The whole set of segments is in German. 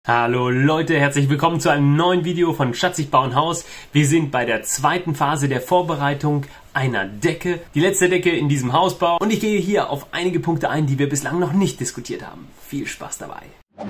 Hallo Leute, herzlich willkommen zu einem neuen Video von Schatz, ich baue ein Haus. Wir sind bei der zweiten Phase der Vorbereitung einer Decke, die letzte Decke in diesem Hausbau. Und ich gehe hier auf einige Punkte ein, die wir bislang noch nicht diskutiert haben. Viel Spaß dabei!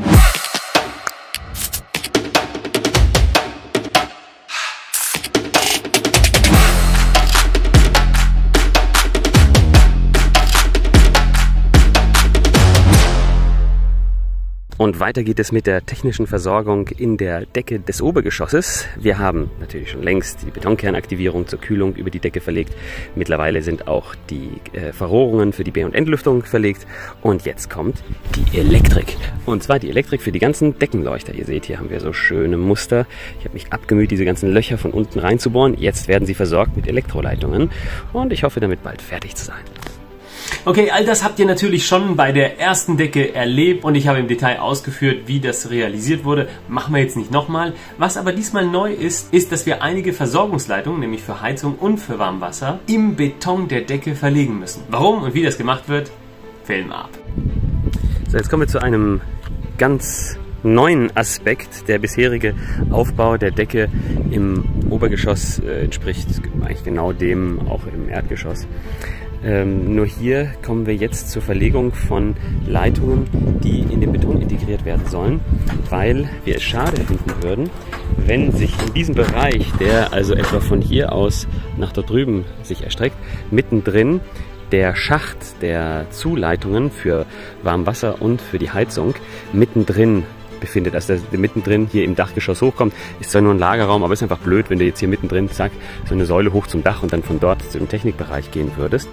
Und weiter geht es mit der technischen Versorgung in der Decke des Obergeschosses. Wir haben natürlich schon längst die Betonkernaktivierung zur Kühlung über die Decke verlegt. Mittlerweile sind auch die Verrohrungen für die B- und Entlüftung verlegt. Und jetzt kommt die Elektrik. Und zwar die Elektrik für die ganzen Deckenleuchter. Ihr seht, hier haben wir so schöne Muster. Ich habe mich abgemüht, diese ganzen Löcher von unten reinzubohren. Jetzt werden sie versorgt mit Elektroleitungen. Und ich hoffe, damit bald fertig zu sein. Okay, all das habt ihr natürlich schon bei der ersten Decke erlebt und ich habe im Detail ausgeführt, wie das realisiert wurde. Machen wir jetzt nicht nochmal. Was aber diesmal neu ist, ist, dass wir einige Versorgungsleitungen, nämlich für Heizung und für Warmwasser, im Beton der Decke verlegen müssen. Warum und wie das gemacht wird, Film ab. So, jetzt kommen wir zu einem ganz neuen Aspekt. Der bisherige Aufbau der Decke im Obergeschoss entspricht eigentlich genau dem auch im Erdgeschoss. Nur hier kommen wir jetzt zur Verlegung von Leitungen, die in den Beton integriert werden sollen, weil wir es schade finden würden, wenn sich in diesem Bereich, der also etwa von hier aus nach dort drüben sich erstreckt, mittendrin der Schacht der Zuleitungen für Warmwasser und für die Heizung mittendrin befindet, also der mittendrin hier im Dachgeschoss hochkommt. Ist zwar nur ein Lagerraum, aber ist einfach blöd, wenn du jetzt hier mittendrin, zack, so eine Säule hoch zum Dach und dann von dort zum Technikbereich gehen würdest.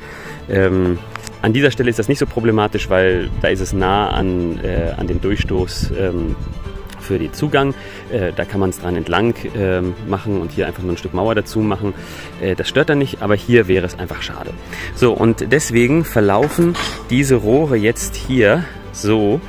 An dieser Stelle ist das nicht so problematisch, weil da ist es nah an den Durchstoß für den Zugang. Da kann man es dran entlang machen und hier einfach nur ein Stück Mauer dazu machen. Das stört dann nicht, aber hier wäre es einfach schade. So, und deswegen verlaufen diese Rohre jetzt hier so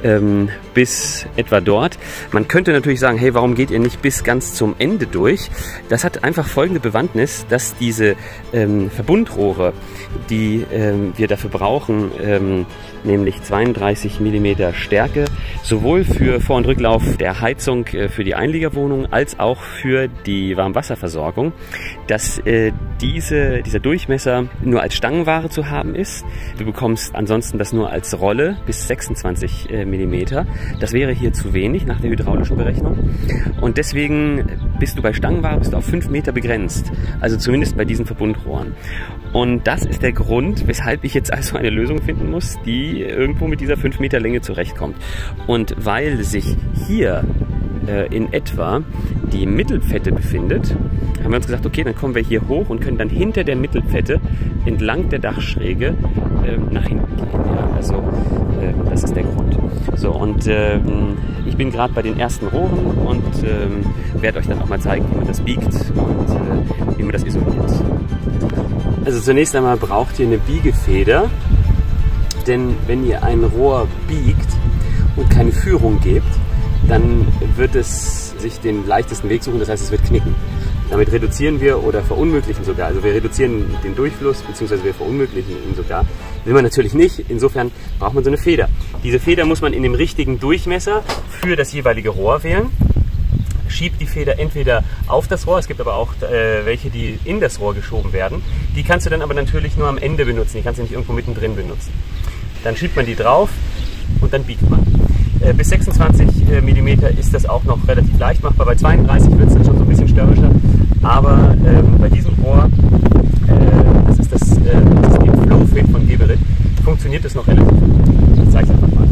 bis etwa dort. Man könnte natürlich sagen, hey, warum geht ihr nicht bis ganz zum Ende durch? Das hat einfach folgende Bewandtnis, dass diese Verbundrohre, die wir dafür brauchen, nämlich 32 mm Stärke, sowohl für Vor- und Rücklauf der Heizung für die Einliegerwohnung als auch für die Warmwasserversorgung, dass dieser Durchmesser nur als Stangenware zu haben ist. Du bekommst ansonsten das nur als Rolle bis 26 mm. Das wäre hier zu wenig nach der hydraulischen Berechnung. Und deswegen bist du bei Stangenware auf 5 Meter begrenzt. Also zumindest bei diesen Verbundrohren. Und das ist der Grund, weshalb ich jetzt also eine Lösung finden muss, die irgendwo mit dieser 5 Meter Länge zurechtkommt. Und weil sich hier in etwa die Mittelfette befindet, haben wir uns gesagt, okay, dann kommen wir hier hoch und können dann hinter der Mittelfette entlang der Dachschräge nach hinten gehen. Ja, also das ist der Grund. So, und ich bin gerade bei den ersten Rohren und werde euch dann auch mal zeigen, wie man das biegt und wie man das isoliert. Also zunächst einmal braucht ihr eine Biegefeder, denn wenn ihr ein Rohr biegt und keine Führung gebt, dann wird es sich den leichtesten Weg suchen, das heißt, es wird knicken. Damit reduzieren wir oder verunmöglichen sogar, also wir reduzieren den Durchfluss, beziehungsweise wir verunmöglichen ihn sogar. Will man natürlich nicht, insofern braucht man so eine Feder. Diese Feder muss man in dem richtigen Durchmesser für das jeweilige Rohr wählen. Schiebt die Feder entweder auf das Rohr, es gibt aber auch welche, die in das Rohr geschoben werden. Die kannst du dann aber natürlich nur am Ende benutzen, die kannst du nicht irgendwo mittendrin benutzen. Dann schiebt man die drauf und dann biegt man. Bis 26 mm ist das auch noch relativ leicht machbar. Bei 32 wird es dann schon so ein bisschen störrischer. Aber bei diesem Rohr, das ist das Flowfit von Geberit, funktioniert das noch relativ gut. Ich zeige es einfach mal.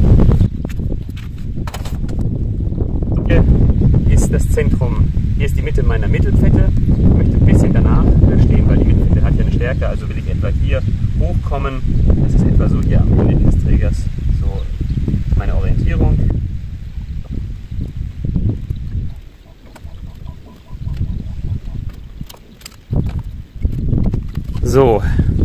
Hier ist das Zentrum, hier ist die Mitte meiner Mittelfette. Ich möchte ein bisschen danach stehen, weil die Mittelfette hat ja eine Stärke. Also will ich etwa hier hochkommen. Das ist etwa so hier am Ende dieses Trägers. So meine Orientierung. So,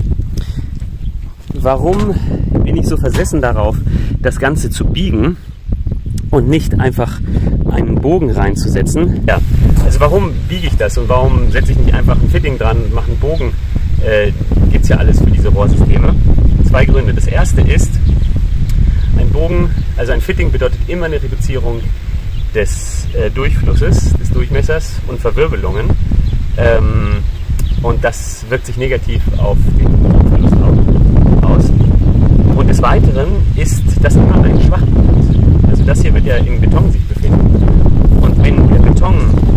warum bin ich so versessen darauf, das Ganze zu biegen und nicht einfach einen Bogen reinzusetzen? Ja, also warum biege ich das und warum setze ich nicht einfach ein Fitting dran und mache einen Bogen? Gibt es ja alles für diese Rohrsysteme. 2 Gründe. Das erste ist, ein Bogen, also ein Fitting bedeutet immer eine Reduzierung des Durchflusses, des Durchmessers und Verwirbelungen. Und das wirkt sich negativ auf den Druckverlust aus. Und des Weiteren ist das immer ein Schwachpunkt. Also das hier wird ja im Beton sich befinden. Und wenn der Beton,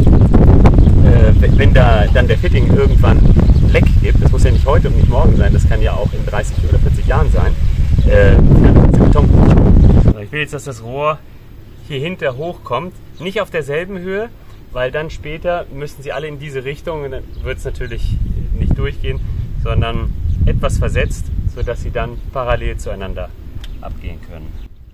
wenn da dann der Fitting irgendwann Leck gibt, das muss ja nicht heute und nicht morgen sein, das kann ja auch in 30 oder 40 Jahren sein, dann ist der Beton gut. Ich will jetzt, dass das Rohr hier hinter hochkommt, nicht auf derselben Höhe, weil dann später müssen sie alle in diese Richtung und dann wird es natürlich nicht durchgehen, sondern etwas versetzt, sodass sie dann parallel zueinander abgehen können.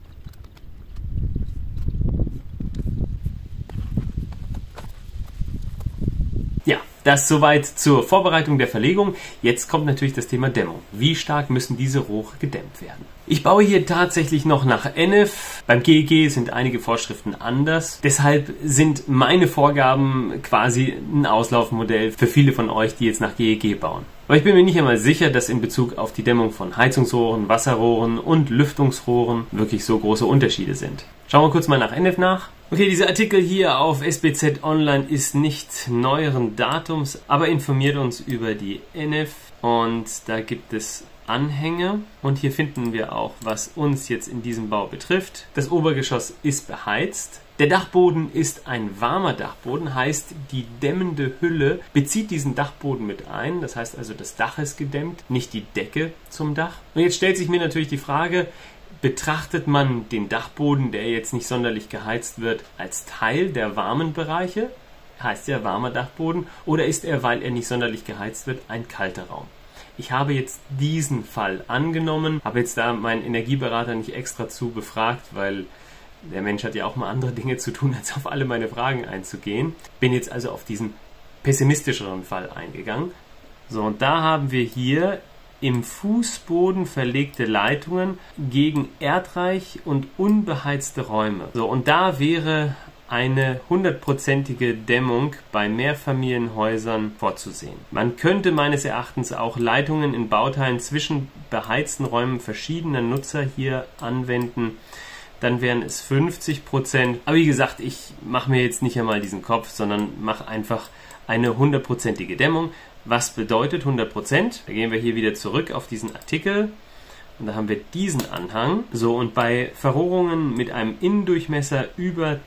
Ja, das soweit zur Vorbereitung der Verlegung. Jetzt kommt natürlich das Thema Dämmung. Wie stark müssen diese Rohre gedämmt werden? Ich baue hier tatsächlich noch nach NF. Beim GEG sind einige Vorschriften anders. Deshalb sind meine Vorgaben quasi ein Auslaufmodell für viele von euch, die jetzt nach GEG bauen. Aber ich bin mir nicht einmal sicher, dass in Bezug auf die Dämmung von Heizungsrohren, Wasserrohren und Lüftungsrohren wirklich so große Unterschiede sind. Schauen wir kurz mal nach NF nach. Okay, dieser Artikel hier auf SBZ Online ist nicht neueren Datums, aber informiert uns über die NF und da gibt es Anhänge und hier finden wir auch, was uns jetzt in diesem Bau betrifft. Das Obergeschoss ist beheizt. Der Dachboden ist ein warmer Dachboden, heißt die dämmende Hülle bezieht diesen Dachboden mit ein. Das heißt also, das Dach ist gedämmt, nicht die Decke zum Dach. Und jetzt stellt sich mir natürlich die Frage, betrachtet man den Dachboden, der jetzt nicht sonderlich geheizt wird, als Teil der warmen Bereiche? Heißt ja warmer Dachboden. Oder ist er, weil er nicht sonderlich geheizt wird, ein kalter Raum? Ich habe jetzt diesen Fall angenommen, habe jetzt da meinen Energieberater nicht extra zu befragt, weil der Mensch hat ja auch mal andere Dinge zu tun, als auf alle meine Fragen einzugehen. Bin jetzt also auf diesen pessimistischeren Fall eingegangen. So, und da haben wir hier im Fußboden verlegte Leitungen gegen erdreich und unbeheizte Räume. So, und da wäre eine 100%ige Dämmung bei Mehrfamilienhäusern vorzusehen. Man könnte meines Erachtens auch Leitungen in Bauteilen zwischen beheizten Räumen verschiedener Nutzer hier anwenden. Dann wären es 50%. Aber wie gesagt, ich mache mir jetzt nicht einmal diesen Kopf, sondern mache einfach eine 100%ige Dämmung. Was bedeutet 100%? Da gehen wir hier wieder zurück auf diesen Artikel. Und da haben wir diesen Anhang. So, und bei Verrohrungen mit einem Innendurchmesser über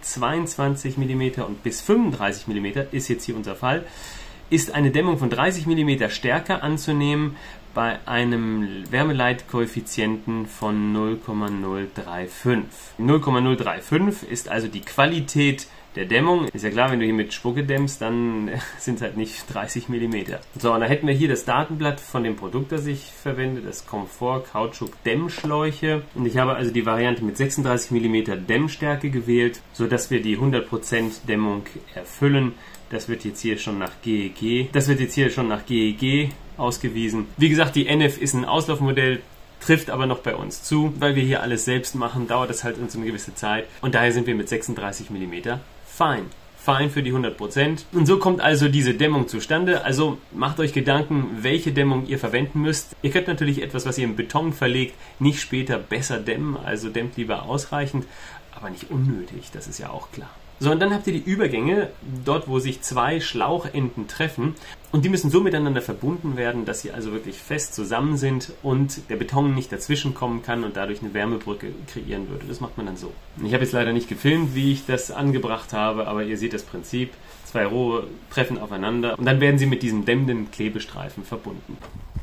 22 mm und bis 35 mm, ist jetzt hier unser Fall, ist eine Dämmung von 30 mm stärker anzunehmen bei einem Wärmeleitkoeffizienten von 0,035. 0,035 ist also die Qualität der Dämmung. Ist ja klar, wenn du hier mit Spucke dämmst, dann sind es halt nicht 30 mm. So, und da hätten wir hier das Datenblatt von dem Produkt, das ich verwende, das Comfort Kautschuk Dämmschläuche. Und ich habe also die Variante mit 36 mm Dämmstärke gewählt, sodass wir die 100% Dämmung erfüllen. Das wird jetzt hier schon nach GEG. Ausgewiesen. Wie gesagt, die NF ist ein Auslaufmodell, trifft aber noch bei uns zu. Weil wir hier alles selbst machen, dauert das halt uns eine gewisse Zeit. Und daher sind wir mit 36 mm fein. Fein für die 100%. Und so kommt also diese Dämmung zustande. Also macht euch Gedanken, welche Dämmung ihr verwenden müsst. Ihr könnt natürlich etwas, was ihr im Beton verlegt, nicht später besser dämmen. Also dämmt lieber ausreichend, aber nicht unnötig. Das ist ja auch klar. So, und dann habt ihr die Übergänge, dort wo sich zwei Schlauchenden treffen und die müssen so miteinander verbunden werden, dass sie also wirklich fest zusammen sind und der Beton nicht dazwischen kommen kann und dadurch eine Wärmebrücke kreieren würde. Das macht man dann so. Ich habe jetzt leider nicht gefilmt, wie ich das angebracht habe, aber ihr seht das Prinzip. Zwei Rohre treffen aufeinander und dann werden sie mit diesem dämmenden Klebestreifen verbunden.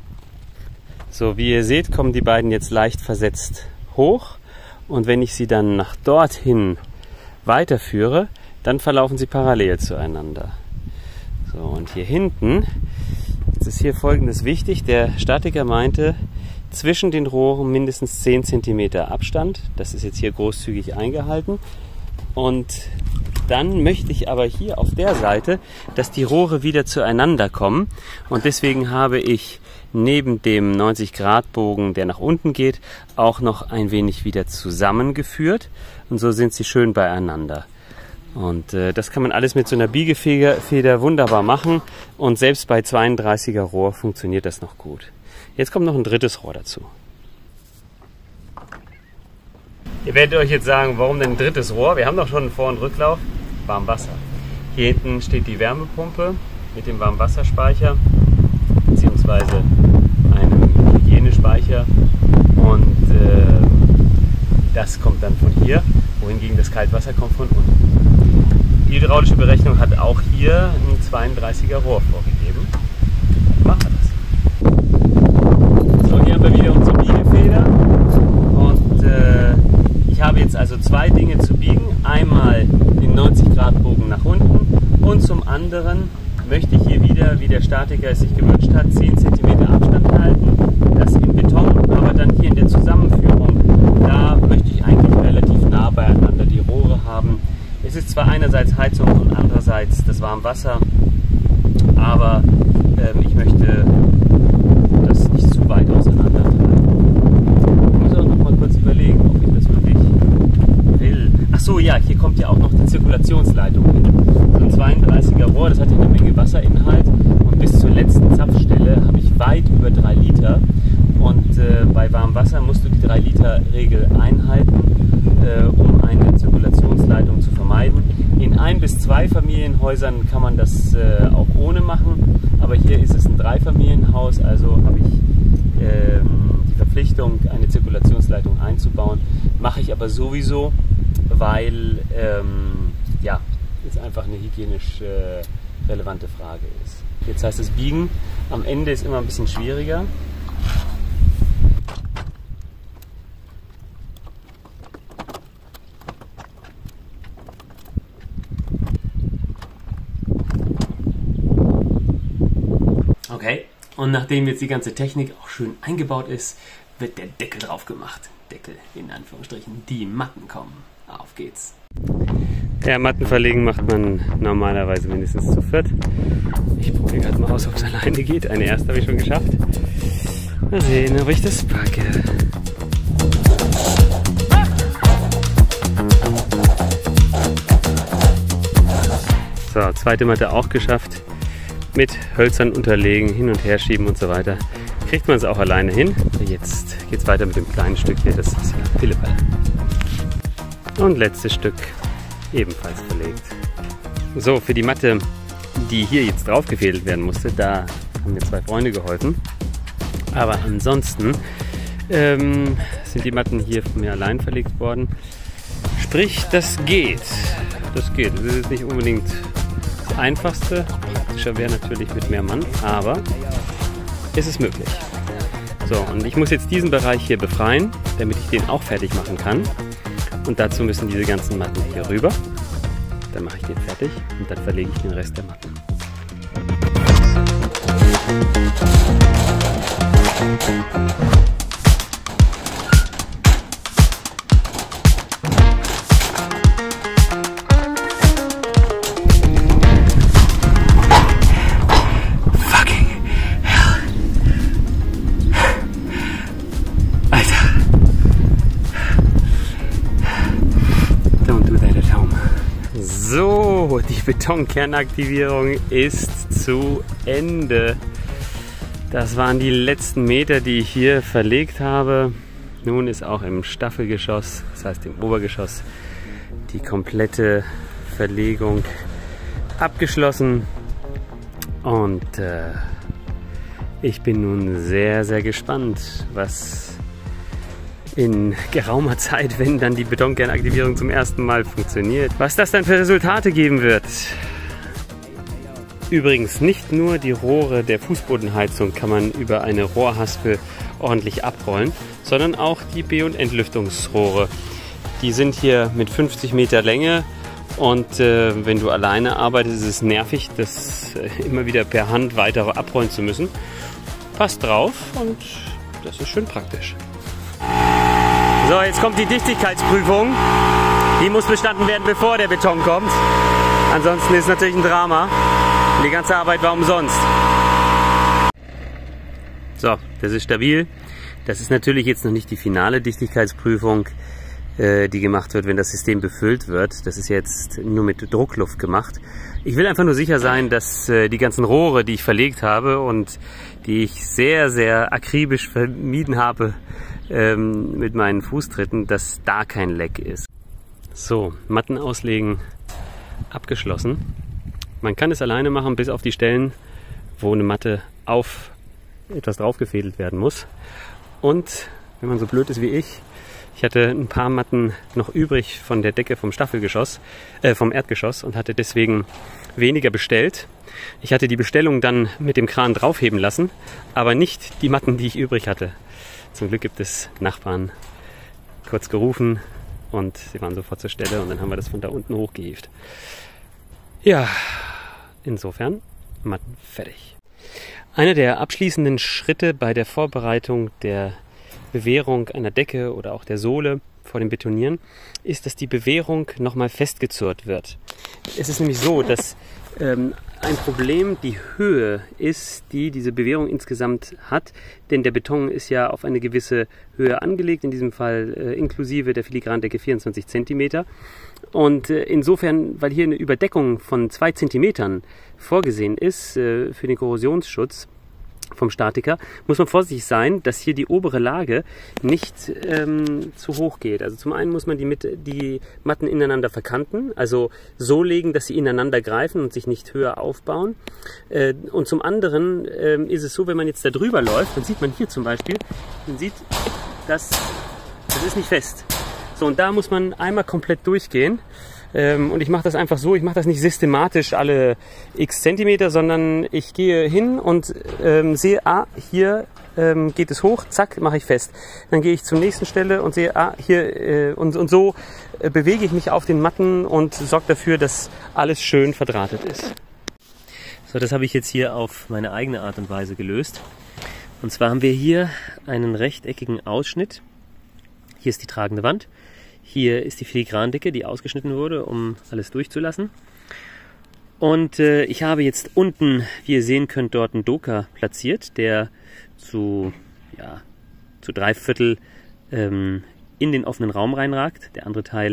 So, wie ihr seht, kommen die beiden jetzt leicht versetzt hoch und wenn ich sie dann nach dorthin weiterführe, dann verlaufen sie parallel zueinander. So, und hier hinten, jetzt ist hier Folgendes wichtig, der Statiker meinte, zwischen den Rohren mindestens 10 cm Abstand, das ist jetzt hier großzügig eingehalten und dann möchte ich aber hier auf der Seite, dass die Rohre wieder zueinander kommen und deswegen habe ich neben dem 90-Grad-Bogen, der nach unten geht, auch noch ein wenig wieder zusammengeführt und so sind sie schön beieinander. Und das kann man alles mit so einer Biegefeder wunderbar machen und selbst bei 32er Rohr funktioniert das noch gut. Jetzt kommt noch ein drittes Rohr dazu. Ihr werdet euch jetzt sagen, warum denn ein drittes Rohr? Wir haben doch schon einen Vor- und Rücklauf. Warmwasser. Hier hinten steht die Wärmepumpe mit dem Warmwasserspeicher beziehungsweise einem Hygienespeicher und das kommt dann von hier, wohingegen das Kaltwasser kommt von unten. Die hydraulische Berechnung hat auch hier ein 32er Rohr vorgegeben. Machen wir das. So, hier haben wir wieder unsere Biegefeder und ich habe jetzt also zwei Dinge zu biegen. Einmal den 90-Grad-Bogen nach unten und zum anderen möchte ich hier wieder, wie der Statiker es sich gewünscht hat, 10 cm Abstand halten. Das in Beton, aber dann hier in der Zusammenführung, da möchte ich eigentlich relativ nah beieinander die Rohre haben. Es ist zwar einerseits Heizung und andererseits das Warmwasser, aber ich möchte das nicht zu weit auseinander treiben. Ich muss auch noch mal kurz überlegen, ob ich das wirklich will. Ach so, ja, hier kommt ja auch noch die Zirkulationsleitung hin. So ein 32er Rohr, das hat ja eine Menge Wasserinhalt und bis zur letzten Zapfstelle habe ich weit über 3 Liter. Und bei warmem Wasser musst du die 3-Liter-Regel einhalten, um eine Zirkulationsleitung zu vermeiden. In 1- bis 2 Familienhäusern kann man das auch ohne machen, aber hier ist es ein 3-Familienhaus, also habe ich die Verpflichtung, eine Zirkulationsleitung einzubauen. Mache ich aber sowieso, weil ja, es einfach eine hygienisch relevante Frage ist. Jetzt heißt es biegen. Am Ende ist immer ein bisschen schwieriger. Okay, und nachdem jetzt die ganze Technik auch schön eingebaut ist, wird der Deckel drauf gemacht. Deckel in Anführungsstrichen. Die Matten kommen. Auf geht's. Ja, Matten verlegen macht man normalerweise mindestens zu 4. Ich probiere gerade mal aus, ob es alleine geht. Eine erste habe ich schon geschafft. Mal sehen, ob ich das packe. So, zweite Matte auch geschafft. Mit Hölzern unterlegen, hin und her schieben und so weiter. Kriegt man es auch alleine hin. Jetzt geht es weiter mit dem kleinen Stück hier, das ist hier Pillepalle. Und letztes Stück ebenfalls verlegt. So, für die Matte, die hier jetzt drauf gefädelt werden musste, da haben mir 2 Freunde geholfen. Aber ansonsten sind die Matten hier von mir allein verlegt worden. Sprich, das geht. Das geht. Das ist nicht unbedingt das Einfachste. Praktischer wäre natürlich mit mehr Mann, aber es ist möglich. So, und ich muss jetzt diesen Bereich hier befreien, damit ich den auch fertig machen kann. Und dazu müssen diese ganzen Matten hier rüber. Dann mache ich den fertig und dann verlege ich den Rest der Matten. So, die Betonkernaktivierung ist zu Ende. Das waren die letzten Meter, die ich hier verlegt habe. Nun ist auch im Staffelgeschoss, das heißt im Obergeschoss, die komplette Verlegung abgeschlossen. Und ich bin nun sehr, sehr gespannt, was in geraumer Zeit, wenn dann die Betonkernaktivierung zum ersten Mal funktioniert, was das dann für Resultate geben wird. Übrigens, nicht nur die Rohre der Fußbodenheizung kann man über eine Rohrhaspel ordentlich abrollen, sondern auch die B- und Entlüftungsrohre. Die sind hier mit 50 Meter Länge und wenn du alleine arbeitest, ist es nervig, das immer wieder per Hand weiter abrollen zu müssen. Passt drauf und das ist schön praktisch. So, jetzt kommt die Dichtigkeitsprüfung. Die muss bestanden werden, bevor der Beton kommt. Ansonsten ist es natürlich ein Drama. Und die ganze Arbeit war umsonst. So, das ist stabil. Das ist natürlich jetzt noch nicht die finale Dichtigkeitsprüfung, die gemacht wird, wenn das System befüllt wird. Das ist jetzt nur mit Druckluft gemacht. Ich will einfach nur sicher sein, dass die ganzen Rohre, die ich verlegt habe und die ich sehr, sehr akribisch vermieden habe, mit meinen Fußtritten, dass da kein Leck ist. So, Matten auslegen abgeschlossen. Man kann es alleine machen, bis auf die Stellen, wo eine Matte auf etwas draufgefädelt werden muss. Und wenn man so blöd ist wie ich hatte ein paar Matten noch übrig von der Decke vom vom Erdgeschoss und hatte deswegen weniger bestellt. Ich hatte die Bestellung dann mit dem Kran draufheben lassen, aber nicht die Matten, die ich übrig hatte. Zum Glück gibt es Nachbarn, kurz gerufen und sie waren sofort zur Stelle und dann haben wir das von da unten hochgehievt. Ja, insofern Matten fertig. Einer der abschließenden Schritte bei der Vorbereitung der Bewehrung einer Decke oder auch der Sohle vor dem Betonieren ist, dass die Bewehrung nochmal festgezurrt wird. Es ist nämlich so, dass ein Problem die Höhe ist, die diese Bewehrung insgesamt hat, denn der Beton ist ja auf eine gewisse Höhe angelegt, in diesem Fall inklusive der Filigrandecke 24 cm. Und insofern, weil hier eine Überdeckung von 2 cm vorgesehen ist für den Korrosionsschutz vom Statiker, muss man vorsichtig sein, dass hier die obere Lage nicht zu hoch geht. Also zum einen muss man die Matten ineinander verkanten, also so legen, dass sie ineinander greifen und sich nicht höher aufbauen. Und zum anderen ist es so, wenn man jetzt da drüber läuft, dann sieht man hier zum Beispiel, das ist nicht fest. So, und da muss man einmal komplett durchgehen. Und ich mache das einfach so, ich mache das nicht systematisch alle x Zentimeter, sondern ich gehe hin und sehe, hier geht es hoch, zack, mache ich fest. Dann gehe ich zur nächsten Stelle und sehe, hier und so bewege ich mich auf den Matten und sorge dafür, dass alles schön verdrahtet ist. So, das habe ich jetzt hier auf meine eigene Art und Weise gelöst. Und zwar haben wir hier einen rechteckigen Ausschnitt. Hier ist die tragende Wand. Hier ist die Filigrandecke, die ausgeschnitten wurde, um alles durchzulassen. Und ich habe jetzt unten, wie ihr sehen könnt, dort einen Doka platziert, der zu 3/4 in den offenen Raum reinragt. Der andere Teil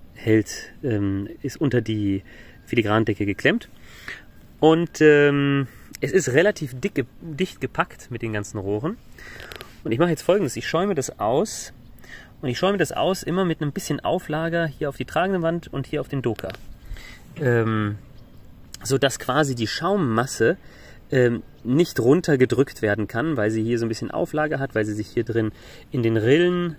ist unter die Filigrandecke geklemmt. Und es ist relativ dicht gepackt mit den ganzen Rohren. Und ich mache jetzt Folgendes, ich schäume das aus. Und ich schäume das aus immer mit einem bisschen Auflager hier auf die tragende Wand und hier auf den Doka. Sodass quasi die Schaummasse nicht runtergedrückt werden kann, weil sie hier so ein bisschen Auflage hat, weil sie sich hier drin in den Rillen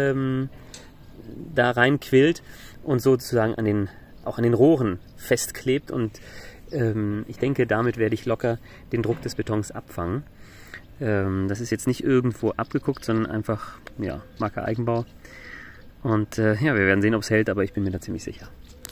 da reinquillt und sozusagen auch an den Rohren festklebt. Und ich denke, damit werde ich locker den Druck des Betons abfangen. Das ist jetzt nicht irgendwo abgeguckt, sondern einfach, ja, Marke Eigenbau. Und ja, wir werden sehen, ob es hält, aber ich bin mir da ziemlich sicher.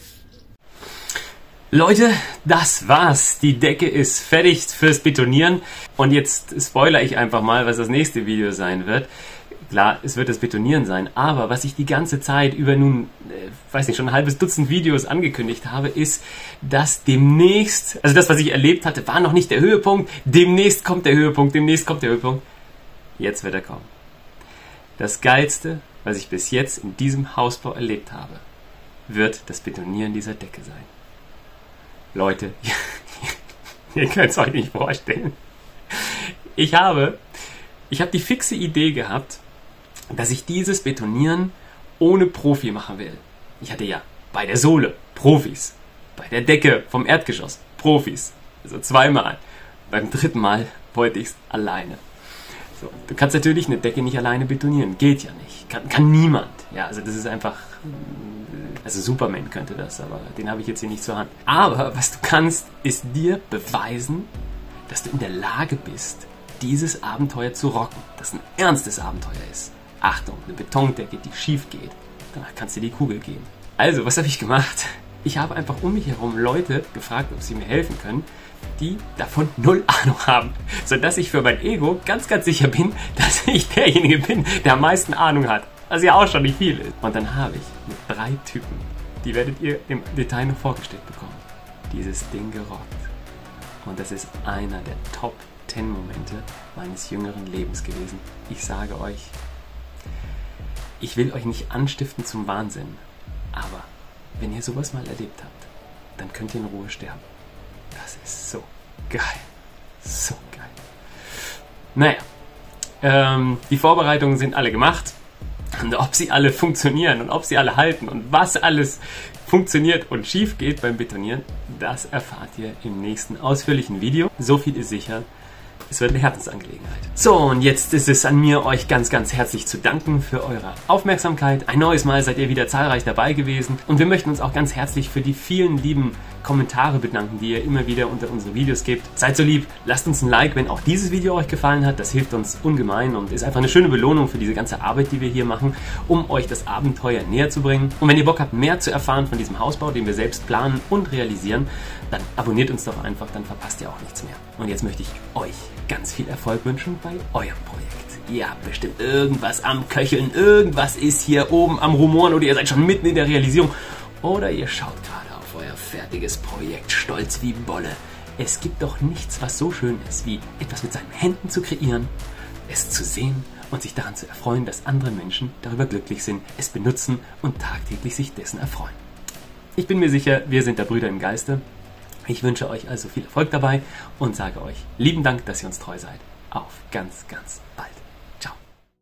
Leute, das war's. Die Decke ist fertig fürs Betonieren. Und jetzt spoilere ich einfach mal, was das nächste Video sein wird. Klar, es wird das Betonieren sein, aber was ich die ganze Zeit über nun, weiß nicht, schon ein halbes Dutzend Videos angekündigt habe, ist, dass demnächst, also das, was ich erlebt hatte, war noch nicht der Höhepunkt, demnächst kommt der Höhepunkt, jetzt wird er kommen. Das Geilste, was ich bis jetzt in diesem Hausbau erlebt habe, wird das Betonieren dieser Decke sein. Leute, ihr könnt es euch nicht vorstellen. Ich habe die fixe Idee gehabt, dass ich dieses Betonieren ohne Profi machen will. Ich hatte ja bei der Sohle Profis, bei der Decke vom Erdgeschoss Profis, also 2-mal. Beim 3. Mal wollte ich es alleine. So, du kannst natürlich eine Decke nicht alleine betonieren, geht ja nicht, kann niemand. Ja, also das ist einfach, also Superman könnte das, aber den habe ich jetzt hier nicht zur Hand. Aber was du kannst, ist dir beweisen, dass du in der Lage bist, dieses Abenteuer zu rocken, das ein ernstes Abenteuer ist. Achtung, eine Betondecke, die schief geht, danach kannst du die Kugel geben. Also, was habe ich gemacht? Ich habe einfach um mich herum Leute gefragt, ob sie mir helfen können, die davon 0 Ahnung haben, sodass ich für mein Ego ganz, ganz sicher bin, dass ich derjenige bin, der am meisten Ahnung hat, was ja auch schon nicht viel ist. Und dann habe ich mit 3 Typen, die werdet ihr im Detail noch vorgestellt bekommen, dieses Ding gerockt. Und das ist einer der Top 10 Momente meines jüngeren Lebens gewesen. Ich sage euch, ich will euch nicht anstiften zum Wahnsinn, aber wenn ihr sowas mal erlebt habt, dann könnt ihr in Ruhe sterben. Das ist so geil. So geil. Naja, Die Vorbereitungen sind alle gemacht. Und ob sie alle funktionieren und ob sie alle halten und was alles funktioniert und schief geht beim Betonieren, das erfahrt ihr im nächsten ausführlichen Video. So viel ist sicher. Es wird eine Herzensangelegenheit. So, und jetzt ist es an mir, euch ganz, ganz herzlich zu danken für eure Aufmerksamkeit. Ein neues Mal seid ihr wieder zahlreich dabei gewesen. Und wir möchten uns auch ganz herzlich für die vielen lieben Kommentare bedanken, die ihr immer wieder unter unsere Videos gebt. Seid so lieb, lasst uns ein Like, wenn auch dieses Video euch gefallen hat. Das hilft uns ungemein und ist einfach eine schöne Belohnung für diese ganze Arbeit, die wir hier machen, um euch das Abenteuer näher zu bringen. Und wenn ihr Bock habt, mehr zu erfahren von diesem Hausbau, den wir selbst planen und realisieren, dann abonniert uns doch einfach, dann verpasst ihr auch nichts mehr. Und jetzt möchte ich euch ganz viel Erfolg wünschen bei eurem Projekt. Ihr habt bestimmt irgendwas am Köcheln, irgendwas ist hier oben am Rumoren oder ihr seid schon mitten in der Realisierung oder ihr schaut gerade auf euer fertiges Projekt stolz wie Bolle. Es gibt doch nichts, was so schön ist, wie etwas mit seinen Händen zu kreieren, es zu sehen und sich daran zu erfreuen, dass andere Menschen darüber glücklich sind, es benutzen und tagtäglich sich dessen erfreuen. Ich bin mir sicher, wir sind da Brüder im Geiste. Ich wünsche euch also viel Erfolg dabei und sage euch lieben Dank, dass ihr uns treu seid. Auf ganz, ganz bald.